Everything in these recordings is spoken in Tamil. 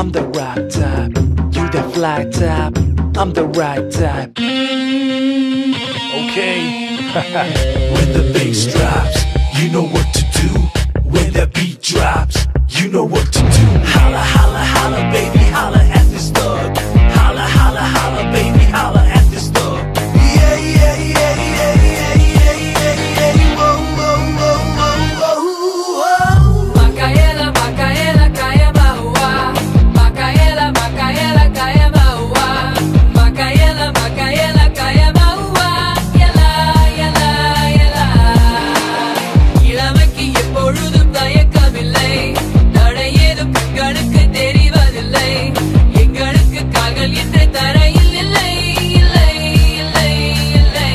I'm the rock type. You the fly type. I'm the right type. Okay. When the bass drops, you know what to do. When the beat drops, you know what to do. Holla, holla, holla, baby, holla at this thug. Holla, holla, holla, baby, holla at this thug. Yeah, yeah, yeah, yeah, yeah, yeah, yeah, yeah. Whoa, whoa, whoa, whoa, whoa. Makaela, Makaela, kaya bahua. Makaela, Makaela, kaya bahua. Makaela, Makaela, kaya bahua. Yala, yala, yala. இளமைக்கு எப்பொழுதும் தயக்கமில்லை. தடையேதும் கண்களுக்கு தெரிவதில்லை. எங்களுக்கு கால்கள் என்ற தரையில் இல்லை, இல்லை, இல்லை, இல்லை.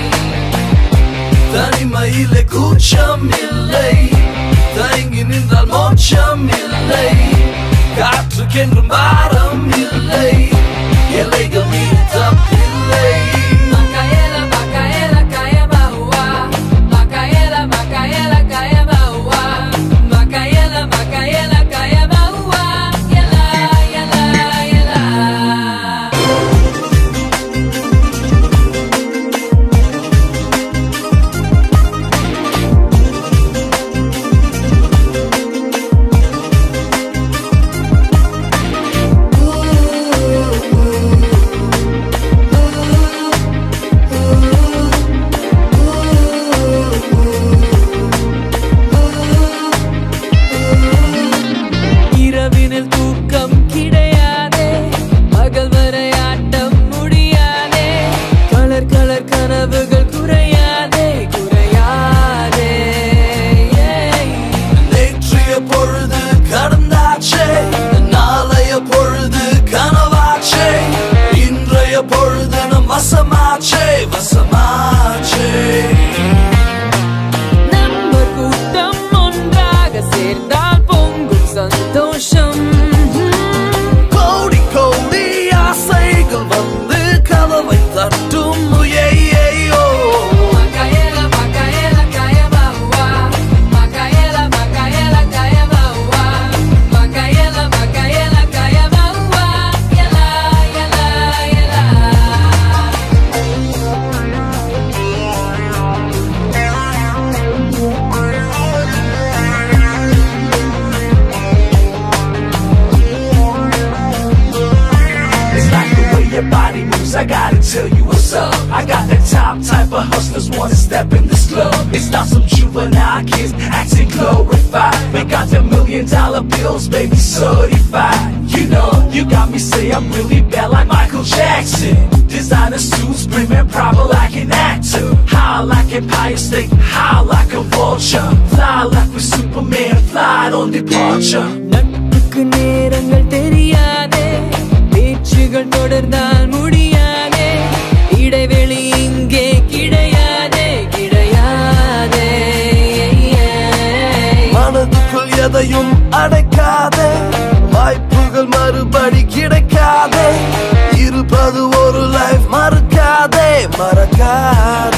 தனிமையிலே கூச்சம் இல்லை. தயங்கி நின்றால் மோட்சம் இல்லை. காற்றுக்கென்றும் பாரம் இல்லை. எல்லைகள் மீது தப்பில்லை. Makaela, Makaela, kaya bahua. Makaela, Makaela, kaya bahua. Makaela, Makaela, kaya bahua. Yala, yala, yala. இரவினில் தூக்கம் கிடையாதே. பகல் வரை ஆட்டம் முடியாதே. கலர் கலர் கனவுகள் குறையாதே, குறையாதே. நேற்றைய பொழுது கடந்தாச்சே. நாளைய பொழுது கனவாச்சே. இன்றைய பொழுது நம் வசமாச்சே, வசமாச்சே. நம்ம கூட்டம் ஒன்றாக சேர்ந்தால் பொங்கும் சந்தோஷம். கோடி கோடி ஆசைகள் வந்து கதவை தட்டும். ஏயோ Makaela, Makaela, kaya bahua. Makaela, Makaela, kaya bahua. Makaela, Makaela, kaya bahua. Yala, yala, yala. It's like the way your body moves, I gotta tell you what's up. I got that top type of hustlers wanna step in this club. It's not some juvenile kids acting glorified. We got the $1 million bills, baby, certified. You know, you got me say I'm really bad like Michael Jackson. Designer suits, premium proper like an actor. High like Empire State, high like a vulture. Fly like with Superman, fly on departure. நட்புக்கு நேரங்கள் தெரியாதே. பேச்சுகள் தொடர்ந்தால் முடியாதே. இடைவெளி இங்கே கிடையாதே, கிடையாதே. மனதுக்குள் எதையும் அடைக்காதே. வாய்ப்புகள் மறுபடி கிடைக்காதே. இருப்பது ஒரு லைஃப், மறக்காதே, மறக்காதே.